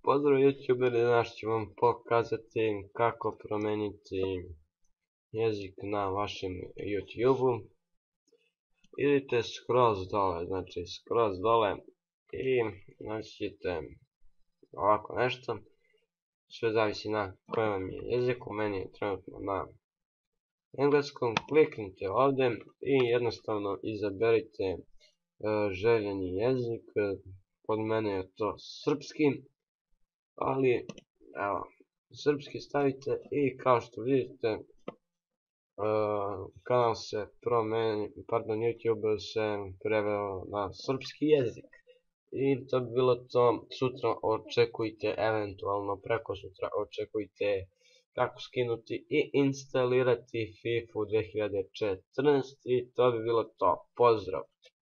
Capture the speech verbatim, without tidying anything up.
Pozdrav YouTuberi, danas ću vam pokazati kako promijeniti jezik na vašem YouTubeu. Idite skroz dole, znači skroz dole i naći ćete ovako nešto. Sve zavisi na kojem vam je jeziku, meni je trenutno na engleskom. Kliknite ovdje i jednostavno izaberite željeni jezik. Kod mene je to srpski, ali evo, srpski stavite i kao što vidite kanal se promeni, pardon, YouTube se preveo na srpski jezik. I to bi bilo to. Sutra očekujte, eventualno preko sutra očekujte kako skinuti i instalirati FIFA dvije hiljade četrnaest i to bi bilo to. Pozdrav!